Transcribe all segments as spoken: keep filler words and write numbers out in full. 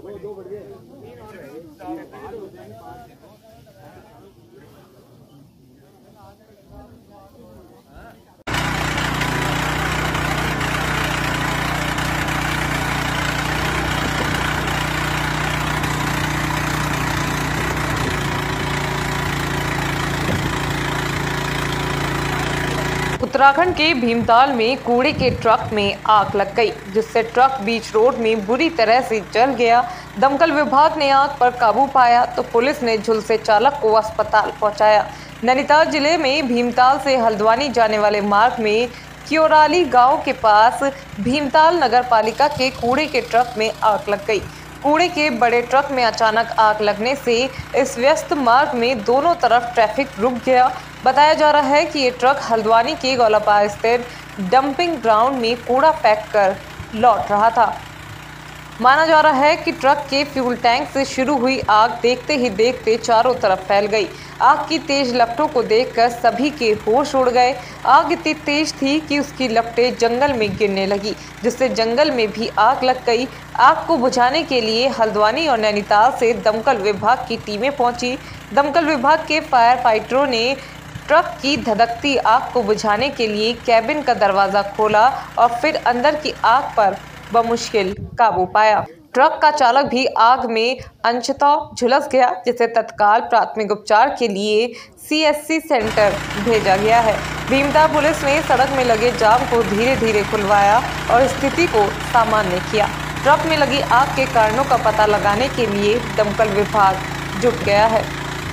उत्तराखंड के भीमताल में कूड़े के ट्रक में आग लग गई, जिससे ट्रक बीच रोड में बुरी तरह से जल गया। दमकल विभाग ने आग पर काबू पाया तो पुलिस ने झुलसे चालक को अस्पताल पहुंचाया। नैनीताल जिले में भीमताल से हल्द्वानी जाने वाले मार्ग में क्योराली गांव के पास भीमताल नगर पालिका के कूड़े के ट्रक में आग लग गई। कूड़े के बड़े ट्रक में अचानक आग लगने से इस व्यस्त मार्ग में दोनों तरफ ट्रैफिक रुक गया। बताया जा रहा है कि ये ट्रक हल्द्वानी के गौलापार स्थित डंपिंग ग्राउंड में कूड़ा फेंक कर लौट रहा था। माना जा रहा है कि ट्रक के फ्यूल टैंक से शुरू हुई आग देखते ही देखते चारों तरफ फैल गई। आग की तेज लपटों को देखकर सभी के होश उड़ गए। आग इतनी तेज थी कि उसकी लपटें जंगल में गिरने लगी, जिससे जंगल में भी आग लग गई। आग को बुझाने के लिए हल्द्वानी और नैनीताल से दमकल विभाग की टीमें पहुंची। दमकल विभाग के फायर फाइटरों ने ट्रक की धधकती आग को बुझाने के लिए कैबिन का दरवाजा खोला और फिर अंदर की आग पर बमुश्किल काबू पाया। ट्रक का चालक भी आग में अंशतः झुलस गया, जिसे तत्काल प्राथमिक उपचार के लिए सीएससी सेंटर भेजा गया है। भीमताल पुलिस ने सड़क में लगे जाम को धीरे धीरे खुलवाया और स्थिति को सामान्य किया। ट्रक में लगी आग के कारणों का पता लगाने के लिए दमकल विभाग जुट गया है।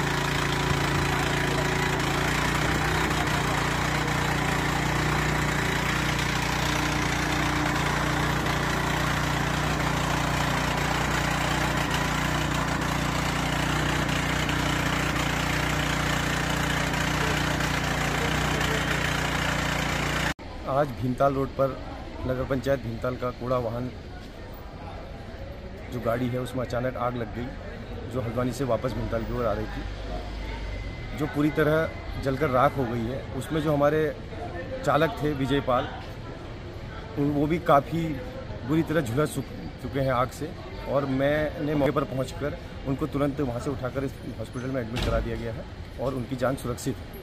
आज भीमताल रोड पर नगर पंचायत भीमताल का कूड़ा वाहन जो गाड़ी है उसमें अचानक आग लग गई, जो हल्द्वानी से वापस भीमताल की ओर आ रही थी, जो पूरी तरह जलकर राख हो गई है। उसमें जो हमारे चालक थे विजय पाल, वो भी काफ़ी बुरी तरह झुलस चुके हैं आग से, और मैंने मौके पर पहुंचकर उनको तुरंत वहां से उठाकर इस हॉस्पिटल में एडमिट करा दिया गया है और उनकी जान सुरक्षित है।